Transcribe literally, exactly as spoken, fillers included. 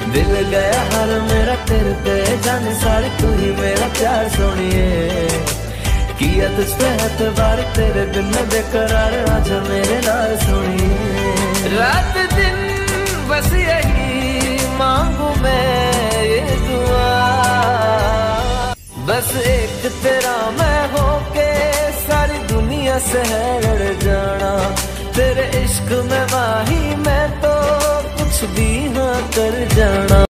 दिल गया हर मेरा तेरे पे, जाने सारी तू ही मेरा प्यार सोनिए। किया तुझ पे एतबार, तेरे बिन बेकरार, आजा मेरे नाल सोनिए। रात दिन बस यही मांगू मैं ये दुआ, बस एक तेरा मैं होके सारी दुनिया से है लड़ जाना। तेरे इश्क में माही मैं तो कुछ भी ना कर जाना।